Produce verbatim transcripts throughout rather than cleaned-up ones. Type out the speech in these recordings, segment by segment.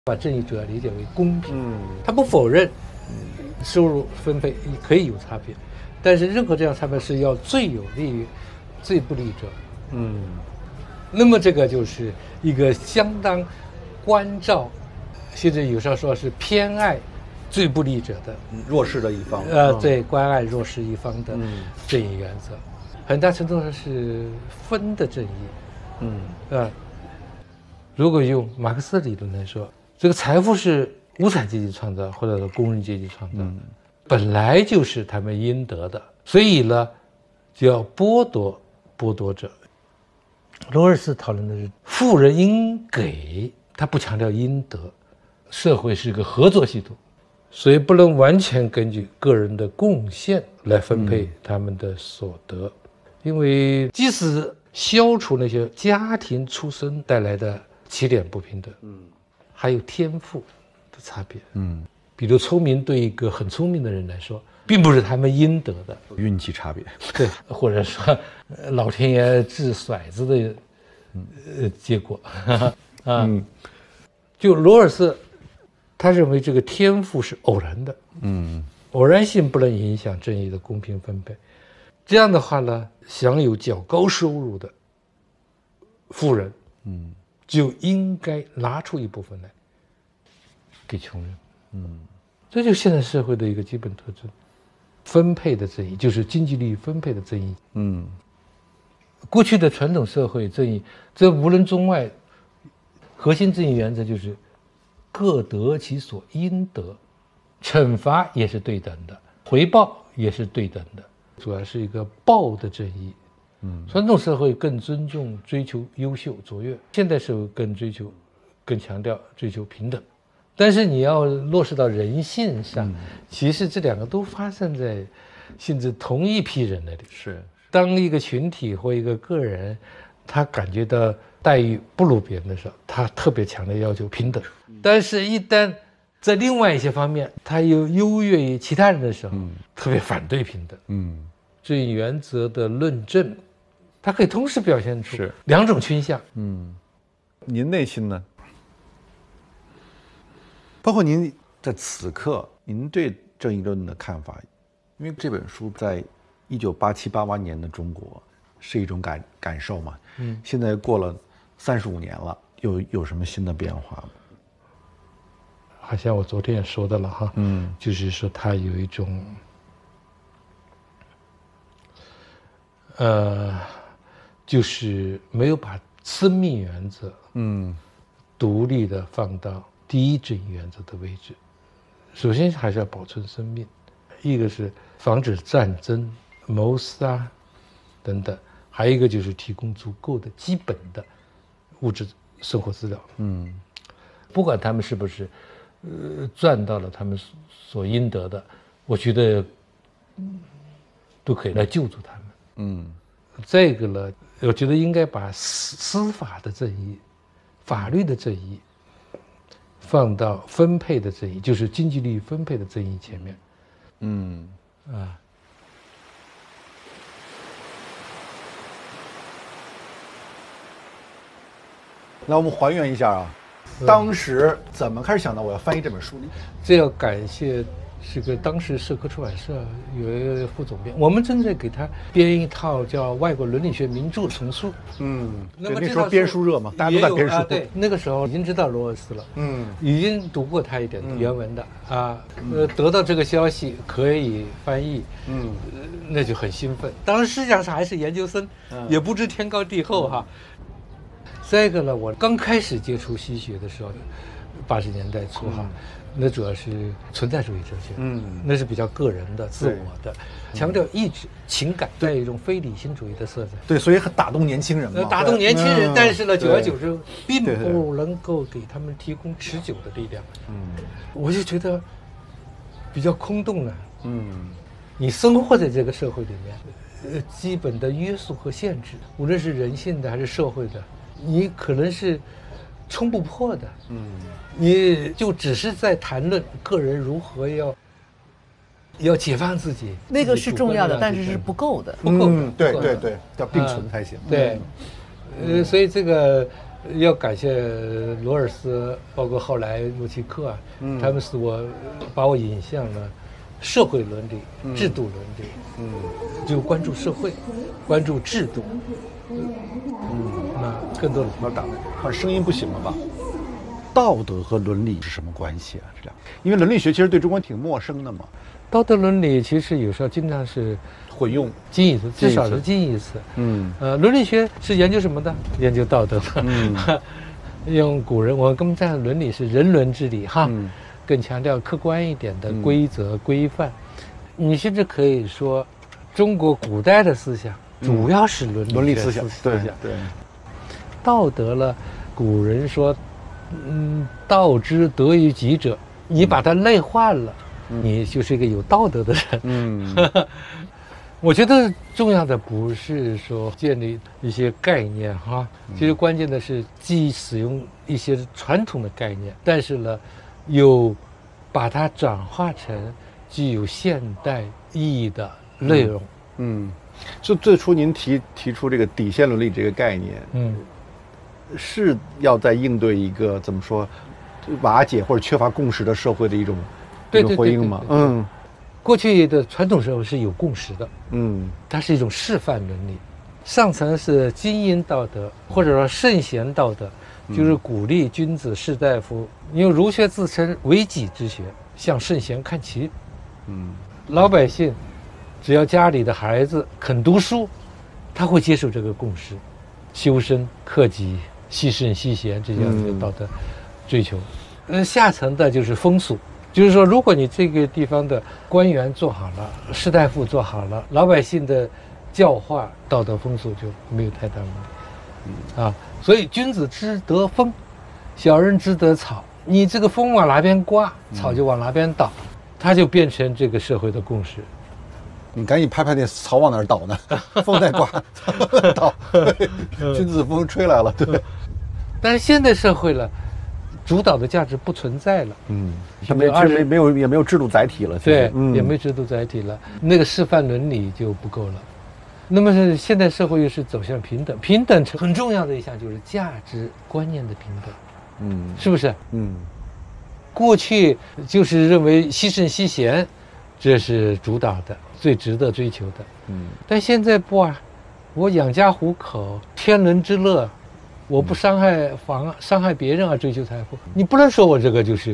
把正义主要理解为公平，嗯，他不否认收入分配可以有差别，但是任何这样差别是要最有利于最不利者，嗯，那么这个就是一个相当关照，现在有时候说是偏爱最不利者的弱势的一方， 呃，对，关爱弱势一方的正义原则，很大程度上是分的正义，嗯，啊，如果用马克思的理论来说。这个财富是无产阶级创造，或者是工人阶级创造的，嗯、本来就是他们应得的，所以呢，就要剥夺剥夺者。罗尔斯讨论的是富人应给，他不强调应得。社会是个合作系统，所以不能完全根据个人的贡献来分配他们的所得，嗯、因为即使消除那些家庭出身带来的起点不平等，嗯。还有天赋的差别，嗯，比如聪明对一个很聪明的人来说，并不是他们应得的， 运气差别， 对，或者说老天爷掷骰子的呃结果，啊，嗯，就罗尔斯，他认为这个天赋是偶然的，嗯，偶然性不能影响正义的公平分配，这样的话呢，享有较高收入的富人，嗯。就应该拿出一部分来给穷人，嗯，这就是现代社会的一个基本特征，分配的正义就是经济利益分配的正义，嗯，过去的传统社会正义，这无论中外，核心正义原则就是各得其所应得，惩罚也是对等的，回报也是对等的，主要是一个报的正义。嗯，传统社会更尊重、追求优秀、卓越，现代社会更追求、更强调追求平等。但是你要落实到人性上，嗯、其实这两个都发生在性质同一批人那里。 是， 当一个群体或一个个人，他感觉到待遇不如别人的时候，他特别强烈要求平等。嗯、但是，一旦在另外一些方面，他又优越于其他人的时候，嗯、特别反对平等。嗯，这一原则的论证。它可以同时表现出两种倾向。 嗯，您内心呢？包括您在此刻，您对正义论的看法，因为这本书在一九八七八八年的中国是一种感感受嘛。嗯，现在过了三十五年了，有有什么新的变化吗？ 好像我昨天也说的了哈，嗯，就是说它有一种，呃。就是没有把生命原则，嗯，独立的放到第一正义原则的位置。首先还是要保存生命，一个是防止战争、谋杀等等，还有一个就是提供足够的基本的物质生活资料。嗯，不管他们是不是呃赚到了他们所应得的，我觉得都可以来救助他们。嗯。这个呢，我觉得应该把司司法的正义、法律的正义放到分配的正义，就是经济利益分配的正义前面。嗯，啊， 那我们还原一下啊，当时怎么开始想到我要翻译这本书呢？ 这要感谢。是个当时社科出版社有一个副总编，我们正在给他编一套叫《外国伦理学名著丛书》。嗯， 那么那时候编书热嘛，大家都在编书。 啊、对，那个时候已经知道罗尔斯了，嗯，已经读过他一点原文的、嗯、啊，呃，得到这个消息可以翻译，嗯、呃，那就很兴奋。当时实际上是还是研究生，嗯、也不知天高地厚哈。再一个呢，我刚开始接触西学的时候，八十年代初哈。嗯那主要是存在主义哲学，嗯，那是比较个人的、自我的，强调意志、情感，带一种非理性主义的色彩。 对，所以很打动年轻人嘛。 打动年轻人，但是呢，久而久之，并不能够给他们提供持久的力量。嗯，我就觉得比较空洞了。嗯，你生活在这个社会里面，呃，基本的约束和限制，无论是人性的还是社会的，你可能是冲不破的。嗯。你就只是在谈论个人如何要要解放自己， 那个是重要的，但是是不够的， 不够的， 嗯、对对对，要并存才行。 嗯、对，呃，所以这个要感谢罗尔斯，包括后来洛奇克啊，嗯、他们使我把我引向了社会伦理、嗯、制度伦理，嗯，就关注社会，关注制度，嗯，那更多的要打把声音不行了吧？道德和伦理是什么关系啊？这俩，因为伦理学其实对中国挺陌生的嘛。 道德伦理其实有时候经常是混用， 近义词，至少是近义词。嗯，呃，伦理学是研究什么的？研究道德的。嗯，用古人，我们讲伦理是人伦之理哈，嗯、更强调客观一点的规则、嗯、规范。你甚至可以说，中国古代的思想主要是伦理、 伦理思想。对对。 道德了，古人说，嗯，道之德于己者，你把它内化了。嗯，你就是一个有道德的人。嗯，我觉得重要的不是说建立一些概念哈，其实关键的是既使用一些传统的概念，但是呢，又把它转化成具有现代意义的内容。 嗯，就最初您提提出这个底线伦理这个概念，嗯，是要在应对一个怎么说瓦解或者缺乏共识的社会的一种。 对对回应嘛，嗯， 过去的传统社会是有共识的，嗯，它是一种示范伦理，上层是精英道德或者说圣贤道德，就是鼓励君子士大夫，因为儒学自称为己之学，向圣贤看齐，嗯，老百姓只要家里的孩子肯读书，他会接受这个共识，修身克己，惜圣惜贤这样的道德追求，嗯，下层的就是风俗。就是说，如果你这个地方的官员做好了，士大夫做好了，老百姓的教化、道德风俗就没有太大问题。啊，所以君子之德风，小人之德草。你这个风往哪边刮，草就往哪边倒，它就变成这个社会的共识。 你赶紧拍拍那草往哪儿倒呢？风在刮，倒，君子风吹来了，对。 但是现代社会了。主导的价值不存在了，嗯， 它没没没有也没有制度载体了， 对，嗯、也没有制度载体了，那个示范伦理就不够了。那么是现代社会又是走向平等，平等很重要的一项就是价值观念的平等，嗯，是不是？嗯，过去就是认为惜圣惜贤，这是主导的，最值得追求的，嗯，但现在不啊，我养家糊口，天伦之乐。我不伤害妨伤害别人而追求财富，你不能说我这个就是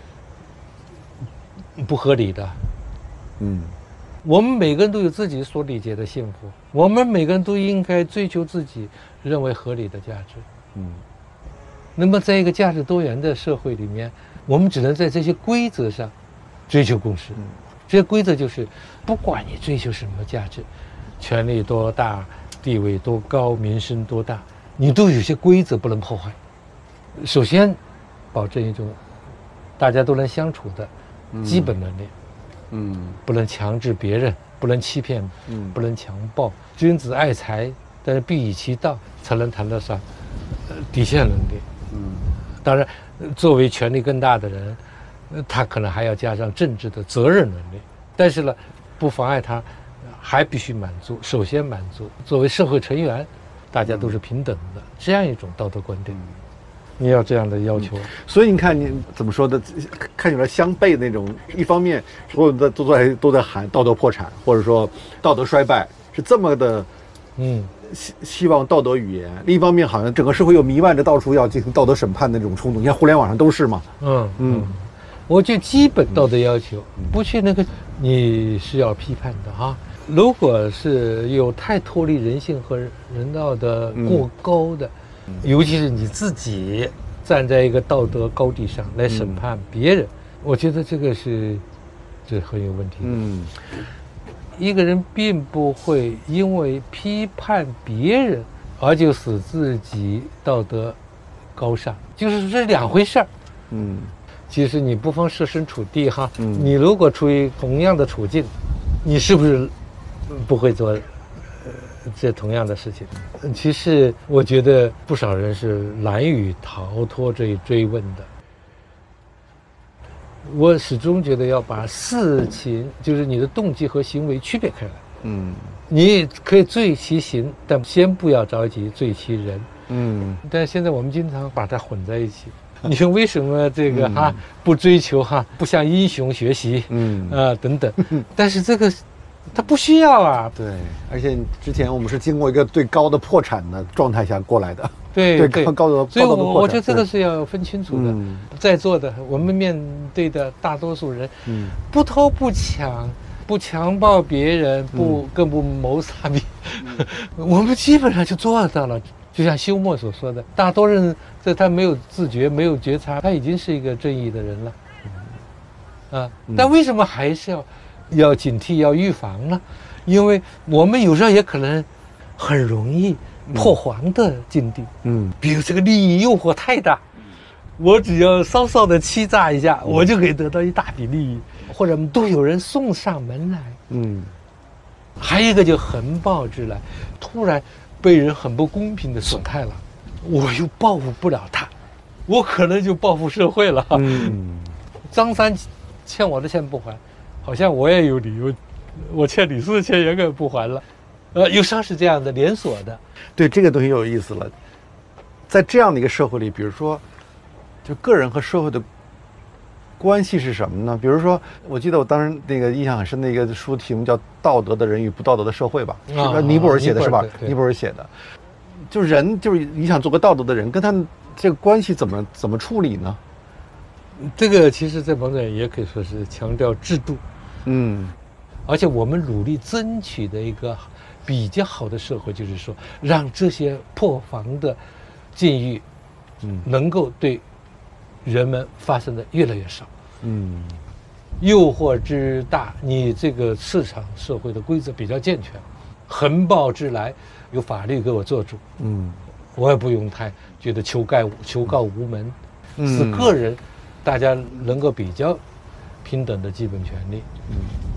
不合理的。嗯，我们每个人都有自己所理解的幸福，我们每个人都应该追求自己认为合理的价值。嗯，那么在一个价值多元的社会里面，我们只能在这些规则上追求共识。这些规则就是不管你追求什么价值，权力多大，地位多高，名声多大，你都有些规则不能破坏。首先，保证一种大家都能相处的基本能力。嗯，不能强制别人，不能欺骗，嗯，不能强暴。君子爱财，但是必以其道，才能谈得上呃底线能力。嗯，当然，作为权力更大的人，他可能还要加上政治的责任能力。但是呢，不妨碍他还必须满足，首先满足作为社会成员。大家都是平等的，这样一种道德观点，你要这样的要求。嗯、 所以你看，你怎么说的？看起来相悖的那种，一方面所有的都在都在喊道德破产，或者说道德衰败，是这么的，嗯，希希望道德语言；另一方面，好像整个社会又弥漫着到处要进行道德审判的那种冲动。你看互联网上都是嘛。嗯嗯，我就基本道德要求，嗯、不去那个你是要批判的哈。如果是有太脱离人性和人道的过高的，嗯、尤其是你自己站在一个道德高地上来审判别人，嗯、我觉得这个是这很有问题的。嗯，一个人并不会因为批判别人而就使自己道德高尚，就是这两回事儿。嗯，其实你不妨设身处地哈，嗯、你如果处于同样的处境，你是不是？不会做，呃，这同样的事情。其实我觉得不少人是难以逃脱这一追问的。我始终觉得要把事情，就是你的动机和行为区别开来。嗯，你可以罪其行，但先不要着急罪其人。 嗯， 但现在我们经常把它混在一起。你说为什么这个哈、嗯、不追求哈，不向英雄学习，嗯啊、呃、等等，但是这个他不需要啊。 对，而且之前我们是经过一个最高的破产的状态下过来的。 对对，高高的， 所以我我觉得这个是要分清楚的。嗯、在座的我们面对的大多数人，嗯，不偷不抢，不强暴别人，不、嗯、更不谋杀别人，嗯、我们基本上就做到了。就像休谟所说的，大多人在他没有自觉、没有觉察，他已经是一个正义的人了。啊，但为什么还是要要警惕、要预防呢？因为我们有时候也可能很容易破防的境地。嗯，比如这个利益诱惑太大，我只要稍稍的欺诈一下，我就可以得到一大笔利益，或者都有人送上门来。嗯，还有一个就横暴之来，突然被人很不公平的损害了，我又报复不了他，我可能就报复社会了。嗯，张三欠我的钱不还，好像我也有理由，我欠李四的钱也给不还了。呃，有时候是这样的连锁的。 对，这个东西有意思了。在这样的一个社会里，比如说，就个人和社会的关系是什么呢？比如说，我记得我当时那个印象很深的一个书题目叫《道德的人与不道德的社会》吧，是吧？尼泊尔写的是吧？尼泊尔写的，就是人，就是你想做个道德的人，跟他这个关系怎么怎么处理呢？ 这个其实在某种也可以说是强调制度，嗯，而且我们努力争取的一个比较好的社会，就是说让这些破防的境遇，嗯，能够对人们发生的越来越少。嗯，诱惑之大，你这个市场社会的规则比较健全，横暴之来有法律给我做主。嗯，我也不用太觉得求告求告无门，嗯、是个人大家能够比较平等的基本权利。嗯。